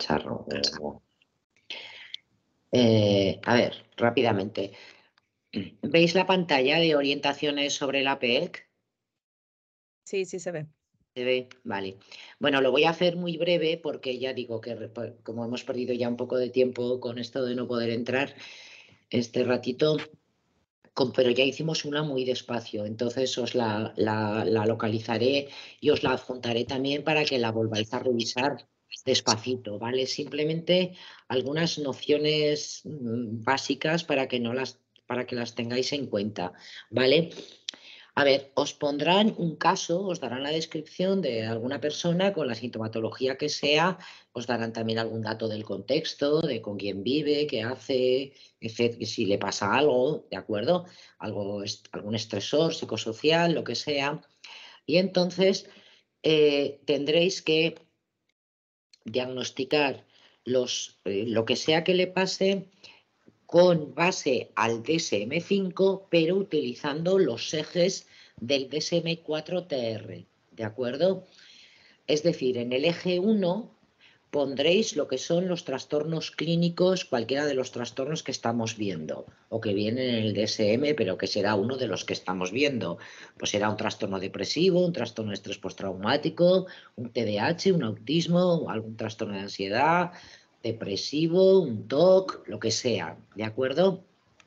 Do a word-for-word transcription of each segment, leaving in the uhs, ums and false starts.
cacharro. Eh, a ver, rápidamente. ¿Veis la pantalla de orientaciones sobre la P E C? Sí, sí se ve. ¿Se ve? Vale. Bueno, lo voy a hacer muy breve porque ya digo que como hemos perdido ya un poco de tiempo con esto de no poder entrar este ratito, con, pero ya hicimos una muy despacio, entonces os la, la, la localizaré y os la adjuntaré también para que la volváis a revisar despacito, ¿vale? Simplemente algunas nociones básicas para que, no las, para que las tengáis en cuenta, ¿vale? A ver, os pondrán un caso, os darán la descripción de alguna persona con la sintomatología que sea, os darán también algún dato del contexto, de con quién vive, qué hace, etcétera, si le pasa algo, ¿de acuerdo? Algo, algún estresor psicosocial, lo que sea. Y entonces eh, tendréis que diagnosticar los, eh, lo que sea que le pase con base al D S M cinco, pero utilizando los ejes del D S M cuatro T R, ¿de acuerdo? Es decir, en el eje uno pondréis lo que son los trastornos clínicos, cualquiera de los trastornos que estamos viendo, o que vienen en el D S M, pero que será uno de los que estamos viendo. Pues será un trastorno depresivo, un trastorno de estrés postraumático, un T D A H, un autismo, algún trastorno de ansiedad, depresivo, un T O C, lo que sea, ¿de acuerdo?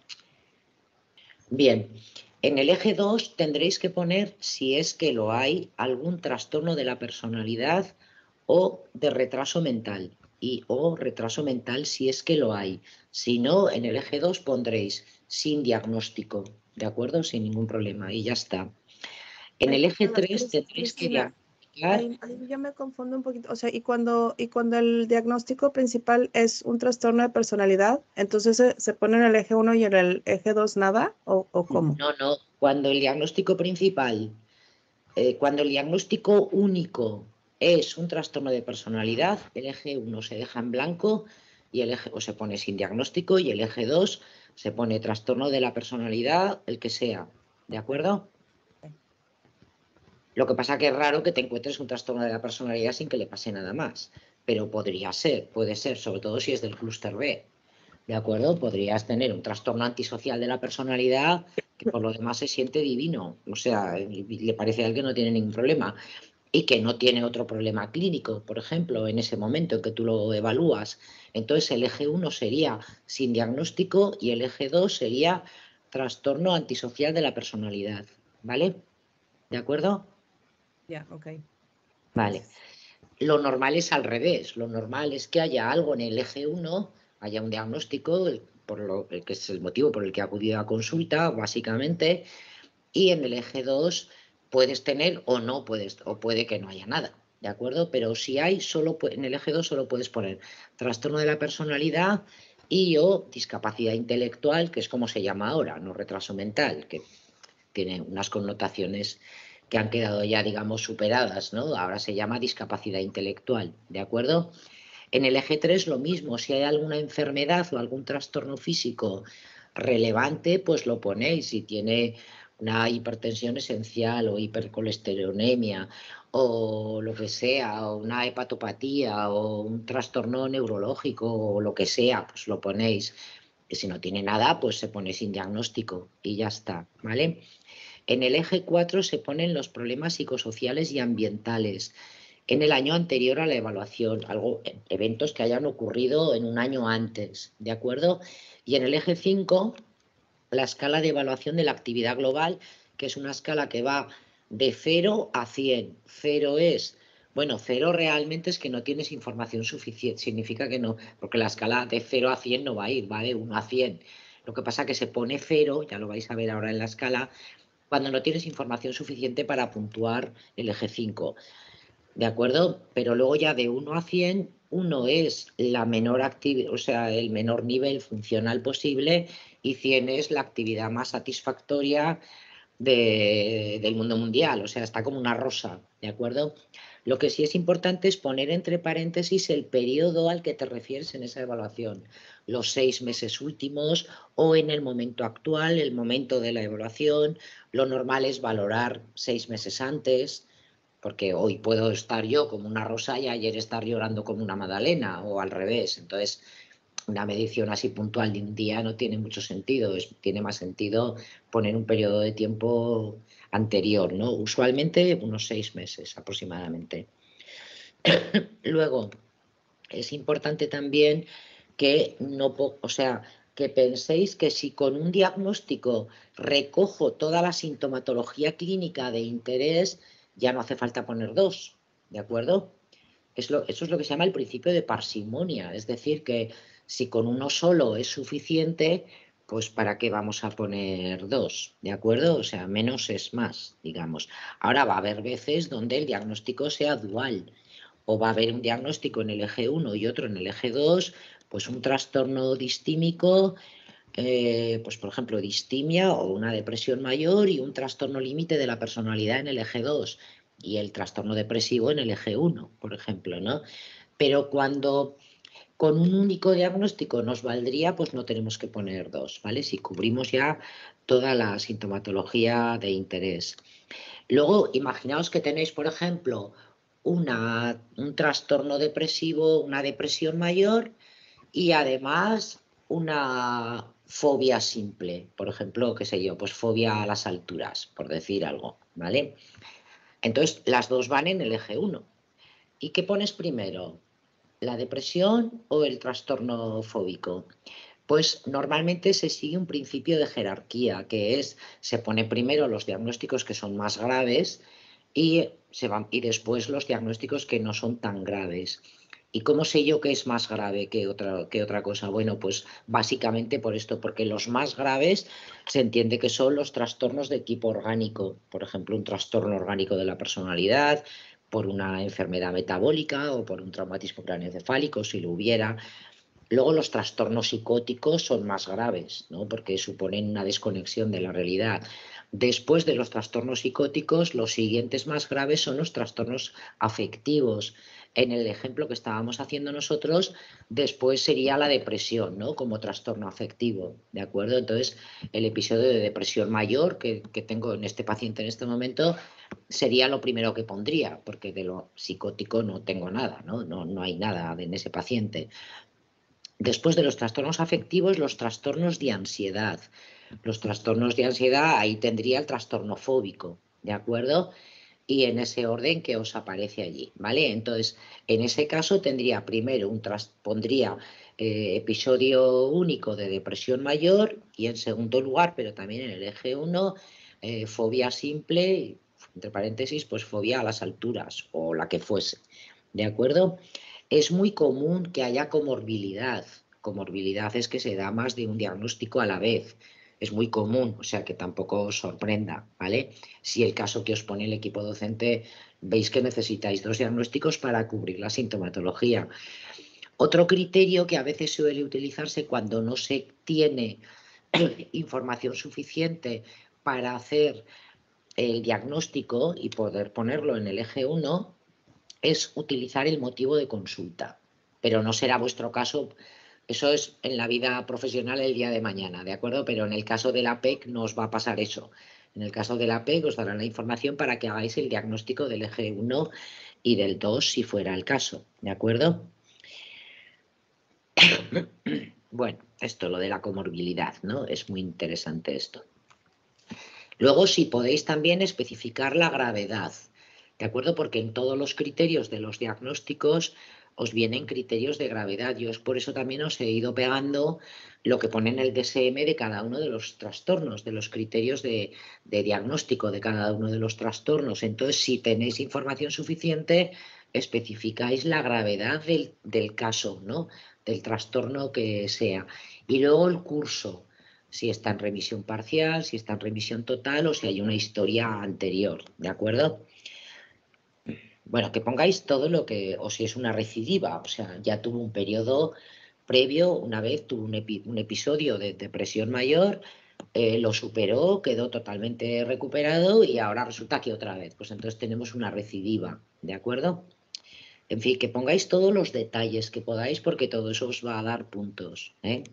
Bien, en el eje dos tendréis que poner, si es que lo hay, algún trastorno de la personalidad o de retraso mental, y o retraso mental si es que lo hay. Si no, en el eje dos pondréis sin diagnóstico, ¿de acuerdo? Sin ningún problema, y ya está. En Ay, el eje Ana, tres tendréis que Cristina, diagnosticar... Ahí, ahí yo me confundo un poquito. O sea, y cuando, y cuando el diagnóstico principal es un trastorno de personalidad, entonces se, se pone en el eje uno y en el eje dos nada, ¿o, o cómo? No, no. Cuando el diagnóstico principal, eh, cuando el diagnóstico único es un trastorno de personalidad, el eje uno se deja en blanco y el eje, o se pone sin diagnóstico, y el eje dos se pone trastorno de la personalidad, el que sea. ¿De acuerdo? Okay. Lo que pasa que es raro que te encuentres un trastorno de la personalidad sin que le pase nada más, pero podría ser, puede ser, sobre todo si es del clúster B, ¿de acuerdo? Podrías tener un trastorno antisocial de la personalidad que por lo demás se siente divino, o sea, le parece a él que no tiene ningún problema y que no tiene otro problema clínico, por ejemplo, en ese momento en que tú lo evalúas. Entonces el eje uno sería sin diagnóstico y el eje dos sería trastorno antisocial de la personalidad, ¿vale? ¿De acuerdo? Ya, yeah, ok. Vale. Lo normal es al revés. Lo normal es que haya algo en el eje uno, haya un diagnóstico, por lo que es el motivo por el que ha acudido a consulta, básicamente, y en el eje dos puedes tener o no puedes, o puede que no haya nada, ¿de acuerdo? Pero si hay, solo en el eje dos solo puedes poner trastorno de la personalidad y o discapacidad intelectual, que es como se llama ahora, no retraso mental, que tiene unas connotaciones que han quedado ya, digamos, superadas, ¿no? Ahora se llama discapacidad intelectual, ¿de acuerdo? En el eje tres lo mismo, si hay alguna enfermedad o algún trastorno físico relevante, pues lo ponéis. Si tiene una hipertensión esencial o hipercolesterolemia o lo que sea, o una hepatopatía o un trastorno neurológico o lo que sea, pues lo ponéis. Y si no tiene nada, pues se pone sin diagnóstico y ya está, ¿vale? En el eje cuatro se ponen los problemas psicosociales y ambientales en el año anterior a la evaluación, algo, eventos que hayan ocurrido en un año antes, ¿de acuerdo? Y en el eje cinco, la escala de evaluación de la actividad global, que es una escala que va de cero a cien. cero es, bueno, cero realmente es que no tienes información suficiente, significa que no, porque la escala de cero a cien no va a ir, va de uno a cien. Lo que pasa es que se pone cero, ya lo vais a ver ahora en la escala, cuando no tienes información suficiente para puntuar el eje cinco, ¿de acuerdo? Pero luego ya de uno a cien, uno es la menor actividad, o sea, el menor nivel funcional posible, y cien es la actividad más satisfactoria de, del mundo mundial, o sea, está como una rosa, ¿de acuerdo? Lo que sí es importante es poner entre paréntesis el periodo al que te refieres en esa evaluación, los seis meses últimos o en el momento actual, el momento de la evaluación. Lo normal es valorar seis meses antes, porque hoy puedo estar yo como una rosa y ayer estar llorando como una magdalena, o al revés. Entonces, una medición así puntual de un día no tiene mucho sentido, es, tiene más sentido poner un periodo de tiempo anterior, ¿no? Usualmente unos seis meses aproximadamente. Luego, es importante también que no, o sea, que penséis que si con un diagnóstico recojo toda la sintomatología clínica de interés, ya no hace falta poner dos, ¿de acuerdo? Es lo, eso es lo que se llama el principio de parsimonia, es decir, que si con uno solo es suficiente, pues ¿para qué vamos a poner dos? ¿De acuerdo? O sea, menos es más, digamos. Ahora va a haber veces donde el diagnóstico sea dual, o va a haber un diagnóstico en el eje uno y otro en el eje dos, pues un trastorno distímico, eh, pues por ejemplo distimia o una depresión mayor y un trastorno límite de la personalidad en el eje dos y el trastorno depresivo en el eje uno, por ejemplo, ¿no? Pero cuando con un único diagnóstico nos valdría, pues no tenemos que poner dos, ¿vale? Si cubrimos ya toda la sintomatología de interés. Luego, imaginaos que tenéis, por ejemplo, una, un trastorno depresivo, una depresión mayor y además una fobia simple, por ejemplo, qué sé yo, pues fobia a las alturas, por decir algo, ¿vale? Entonces, las dos van en el eje uno. ¿Y qué pones primero? ¿La depresión o el trastorno fóbico? Pues normalmente se sigue un principio de jerarquía, que es, se pone primero los diagnósticos que son más graves y, se van, y después los diagnósticos que no son tan graves. ¿Y cómo sé yo que es más grave que otra, que otra cosa? Bueno, pues básicamente por esto, porque los más graves se entiende que son los trastornos de tipo orgánico, por ejemplo, un trastorno orgánico de la personalidad, por una enfermedad metabólica o por un traumatismo craneoencefálico, si lo hubiera. Luego los trastornos psicóticos son más graves, ¿no? Porque suponen una desconexión de la realidad. Después de los trastornos psicóticos, los siguientes más graves son los trastornos afectivos. En el ejemplo que estábamos haciendo nosotros, después sería la depresión, ¿no? Como trastorno afectivo, ¿de acuerdo? Entonces, el episodio de depresión mayor que, que tengo en este paciente en este momento sería lo primero que pondría, porque de lo psicótico no tengo nada, ¿no? No, no hay nada en ese paciente. Después de los trastornos afectivos, los trastornos de ansiedad. Los trastornos de ansiedad, ahí tendría el trastorno fóbico, ¿de acuerdo? Y en ese orden que os aparece allí, ¿vale? Entonces, en ese caso tendría primero un tras, pondría eh, episodio único de depresión mayor y en segundo lugar, pero también en el eje uno, eh, fobia simple, entre paréntesis, pues fobia a las alturas o la que fuese, ¿de acuerdo? Es muy común que haya comorbilidad. Comorbilidad es que se da más de un diagnóstico a la vez. Es muy común, o sea que tampoco os sorprenda, ¿vale? Si el caso que os pone el equipo docente veis que necesitáis dos diagnósticos para cubrir la sintomatología. Otro criterio que a veces suele utilizarse cuando no se tiene información suficiente para hacer el diagnóstico y poder ponerlo en el eje uno es utilizar el motivo de consulta, pero no será vuestro caso. Eso es en la vida profesional el día de mañana, ¿de acuerdo? Pero en el caso de la P E C no os va a pasar eso. En el caso de la P E C os darán la información para que hagáis el diagnóstico del eje uno y del dos si fuera el caso, ¿de acuerdo? Bueno, esto, lo de la comorbilidad, ¿no? Es muy interesante esto. Luego, si podéis también especificar la gravedad, ¿de acuerdo? Porque en todos los criterios de los diagnósticos os vienen criterios de gravedad. Yo por eso también os he ido pegando lo que pone en el D S M de cada uno de los trastornos, de los criterios de, de diagnóstico de cada uno de los trastornos. Entonces, si tenéis información suficiente, especificáis la gravedad del, del caso, ¿no? Del trastorno que sea. Y luego el curso, si está en remisión parcial, si está en remisión total o si hay una historia anterior, ¿de acuerdo? Bueno, que pongáis todo lo que, o si es una recidiva, o sea, ya tuvo un periodo previo, una vez tuvo un, epi, un episodio de depresión mayor, eh, lo superó, quedó totalmente recuperado y ahora resulta que otra vez, pues entonces tenemos una recidiva, ¿de acuerdo? En fin, que pongáis todos los detalles que podáis porque todo eso os va a dar puntos, ¿eh?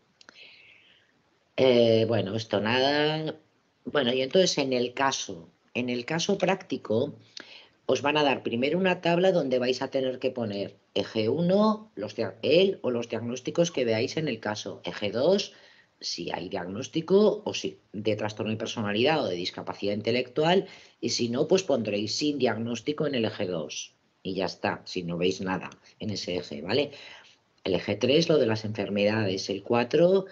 Eh, bueno, esto nada. Bueno, y entonces en el caso, en el caso práctico, os van a dar primero una tabla donde vais a tener que poner eje uno, los él o los diagnósticos que veáis en el caso, eje dos, si hay diagnóstico o si de trastorno de personalidad o de discapacidad intelectual, y si no, pues pondréis sin diagnóstico en el eje dos y ya está, si no veis nada en ese eje, ¿vale? El eje tres, lo de las enfermedades, el cuatro,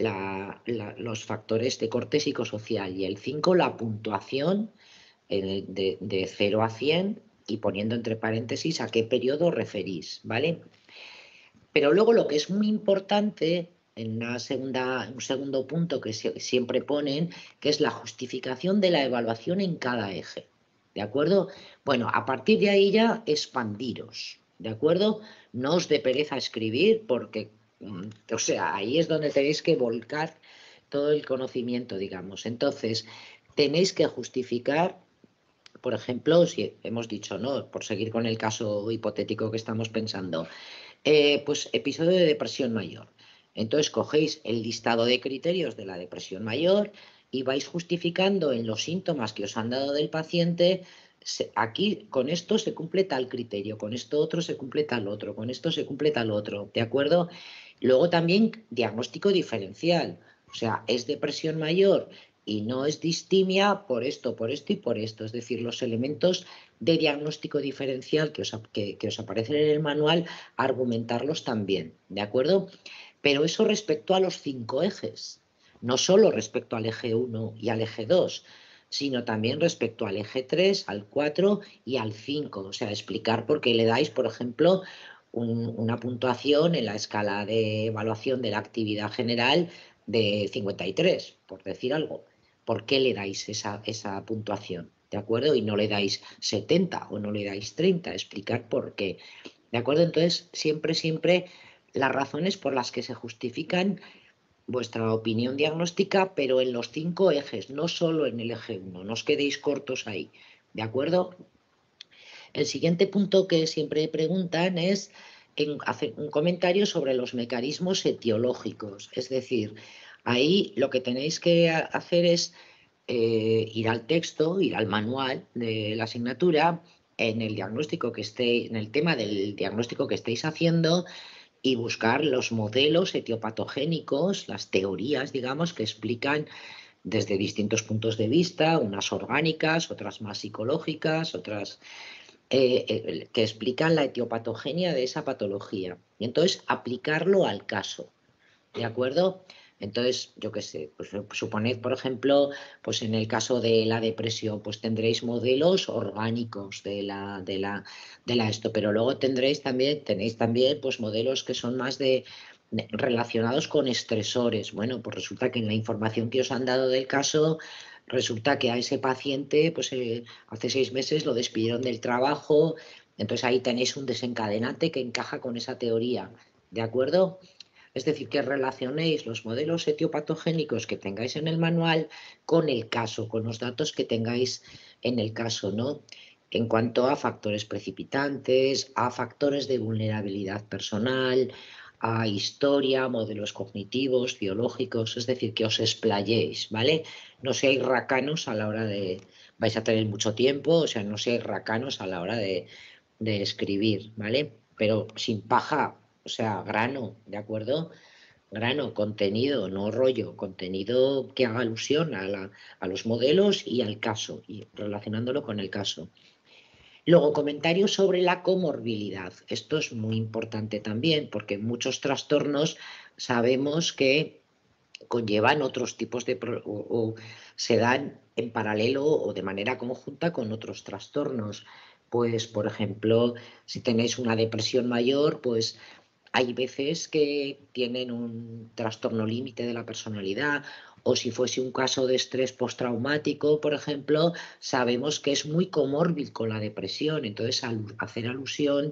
la, la, los factores de corte psicosocial, y el cinco, la puntuación eh, de, de cero a cien, y poniendo entre paréntesis a qué periodo referís, ¿vale? Pero luego lo que es muy importante, en una segunda, un segundo punto que se, siempre ponen, que es la justificación de la evaluación en cada eje, ¿de acuerdo? Bueno, a partir de ahí ya expandiros, ¿de acuerdo? No os dé pereza escribir porque, o sea, ahí es donde tenéis que volcar todo el conocimiento, digamos. Entonces, tenéis que justificar, por ejemplo, si hemos dicho, ¿no? Por seguir con el caso hipotético que estamos pensando, eh, pues episodio de depresión mayor. Entonces cogéis el listado de criterios de la depresión mayor y vais justificando en los síntomas que os han dado del paciente. Aquí con esto se cumple tal criterio, con esto otro se cumple tal otro, con esto se cumple tal otro, ¿de acuerdo? Luego también diagnóstico diferencial, o sea, es depresión mayor y no es distimia por esto, por esto y por esto, es decir, los elementos de diagnóstico diferencial que os, que, que os aparecen en el manual, argumentarlos también, ¿de acuerdo? Pero eso respecto a los cinco ejes, no solo respecto al eje uno y al eje dos, sino también respecto al eje tres, al cuatro y al cinco, o sea, explicar por qué le dais, por ejemplo, un, una puntuación en la escala de evaluación de la actividad general de cincuenta y tres, por decir algo. ¿Por qué le dais esa, esa puntuación? ¿De acuerdo? Y no le dais setenta o no le dais treinta, explicar por qué. ¿De acuerdo? Entonces, siempre, siempre las razones por las que se justifican vuestra opinión diagnóstica, pero en los cinco ejes, no solo en el eje uno, no os quedéis cortos ahí. ¿De acuerdo? El siguiente punto que siempre preguntan es en hacer un comentario sobre los mecanismos etiológicos. Es decir, ahí lo que tenéis que hacer es Eh, ir al texto, ir al manual de la asignatura, en el diagnóstico que esté, en el tema del diagnóstico que estéis haciendo, y buscar los modelos etiopatogénicos, las teorías, digamos, que explican desde distintos puntos de vista, unas orgánicas, otras más psicológicas, otras eh, eh, que explican la etiopatogenia de esa patología. Y entonces aplicarlo al caso. ¿De acuerdo? Entonces, yo qué sé, pues suponed, por ejemplo, pues en el caso de la depresión, pues tendréis modelos orgánicos de la, de la, de la esto, pero luego tendréis también, tenéis también pues modelos que son más de, de relacionados con estresores. Bueno, pues resulta que en la información que os han dado del caso, resulta que a ese paciente, pues eh, hace seis meses lo despidieron del trabajo, entonces ahí tenéis un desencadenante que encaja con esa teoría, ¿de acuerdo? Es decir, que relacionéis los modelos etiopatogénicos que tengáis en el manual con el caso, con los datos que tengáis en el caso, ¿no? En cuanto a factores precipitantes, a factores de vulnerabilidad personal, a historia, modelos cognitivos, biológicos, es decir, que os explayéis, ¿vale? No seáis racanos a la hora de... vais a tener mucho tiempo, o sea, no seáis racanos a la hora de, de escribir, ¿vale? Pero sin paja, o sea, grano, ¿de acuerdo? Grano, contenido, no rollo, contenido que haga alusión a, la, a los modelos y al caso, y relacionándolo con el caso. Luego, comentarios sobre la comorbilidad. Esto es muy importante también, porque muchos trastornos sabemos que conllevan otros tipos de... o, o se dan en paralelo o de manera conjunta con otros trastornos. Pues, por ejemplo, si tenéis una depresión mayor, pues hay veces que tienen un trastorno límite de la personalidad, o si fuese un caso de estrés postraumático, por ejemplo, sabemos que es muy comórbil con la depresión. Entonces, al hacer alusión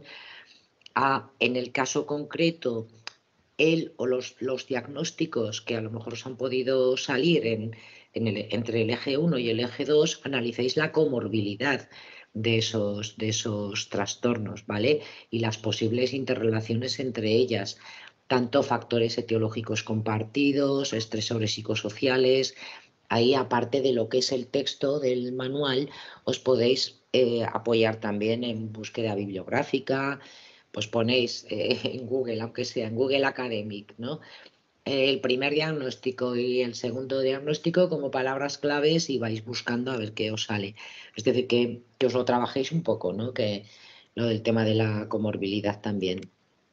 a, en el caso concreto, él o los, los diagnósticos que a lo mejor os han podido salir en, en el, entre el eje uno y el eje dos, analicéis la comorbilidad de esos, de esos trastornos, ¿vale? Y las posibles interrelaciones entre ellas, tanto factores etiológicos compartidos, estresores psicosociales, ahí, aparte de lo que es el texto del manual, os podéis eh, apoyar también en búsqueda bibliográfica, pues ponéis eh, en Google, aunque sea en Google Academic, ¿no? El primer diagnóstico y el segundo diagnóstico como palabras claves y vais buscando a ver qué os sale. Es decir, que, que os lo trabajéis un poco, ¿no? Que lo del tema de la comorbilidad también.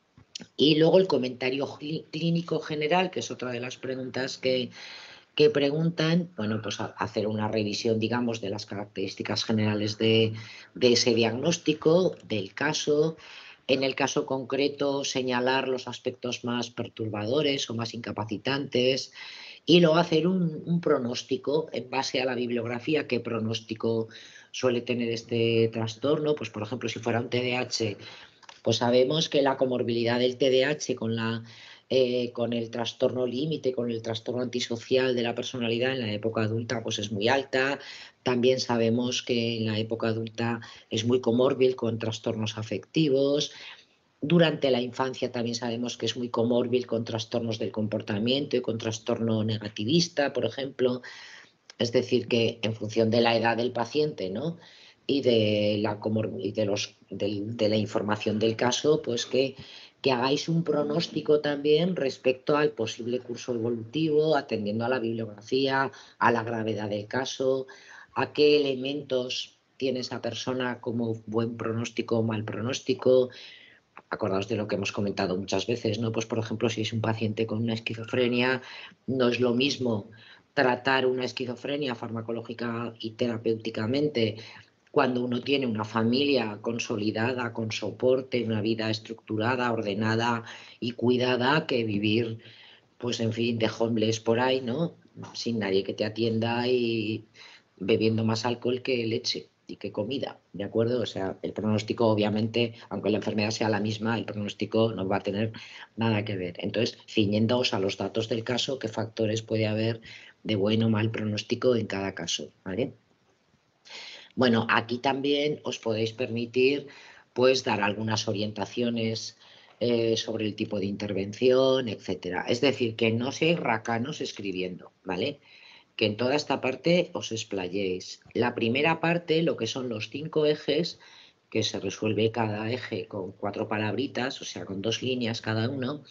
Y luego el comentario clínico general, que es otra de las preguntas que, que preguntan, bueno, pues hacer una revisión, digamos, de las características generales de, de ese diagnóstico, del caso. En el caso concreto, señalar los aspectos más perturbadores o más incapacitantes y luego hacer un, un pronóstico en base a la bibliografía, qué pronóstico suele tener este trastorno. Pues, por ejemplo, si fuera un T D A H, pues sabemos que la comorbilidad del T D A H con, la, eh, con el trastorno límite, con el trastorno antisocial de la personalidad en la época adulta, pues es muy alta. También sabemos que en la época adulta es muy comórbil con trastornos afectivos. Durante la infancia también sabemos que es muy comórbil con trastornos del comportamiento y con trastorno negativista, por ejemplo. Es decir, que en función de la edad del paciente, ¿no? y de la, y de, los, de, de la información del caso, pues que, que hagáis un pronóstico también respecto al posible curso evolutivo, atendiendo a la bibliografía, a la gravedad del caso, a qué elementos tiene esa persona como buen pronóstico o mal pronóstico. Acordaos de lo que hemos comentado muchas veces, ¿no? Pues, por ejemplo, si es un paciente con una esquizofrenia, no es lo mismo tratar una esquizofrenia farmacológica y terapéuticamente cuando uno tiene una familia consolidada, con soporte, una vida estructurada, ordenada y cuidada, que vivir, pues en fin, de homeless por ahí, ¿no? Sin nadie que te atienda y bebiendo más alcohol que leche y que comida, ¿de acuerdo? O sea, el pronóstico, obviamente, aunque la enfermedad sea la misma, el pronóstico no va a tener nada que ver. Entonces, ciñéndoos a los datos del caso, qué factores puede haber de buen o mal pronóstico en cada caso, ¿vale? Bueno, aquí también os podéis permitir, pues, dar algunas orientaciones eh, sobre el tipo de intervención, etcétera. Es decir, que no seáis racanos escribiendo, ¿vale? Que en toda esta parte os explayéis. La primera parte, lo que son los cinco ejes, que se resuelve cada eje con cuatro palabritas, o sea, con dos líneas cada uno.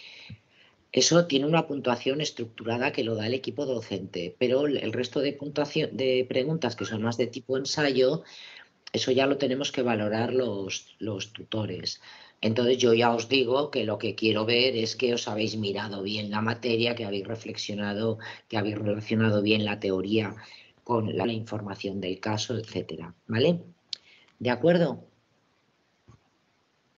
Eso tiene una puntuación estructurada que lo da el equipo docente, pero el resto de, puntuación, de preguntas que son más de tipo ensayo, eso ya lo tenemos que valorar los, los tutores. Entonces yo ya os digo que lo que quiero ver es que os habéis mirado bien la materia, que habéis reflexionado, que habéis relacionado bien la teoría con la información del caso, etcétera. ¿Vale? ¿De acuerdo?